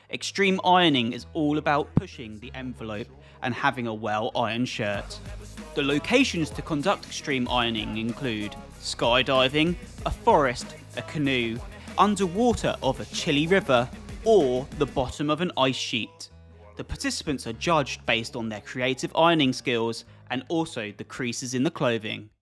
Extreme ironing is all about pushing the envelope and having a well-ironed shirt. The locations to conduct extreme ironing include skydiving, a forest, a canoe, underwater of a chilly river, or the bottom of an ice sheet. The participants are judged based on their creative ironing skills and also the creases in the clothing.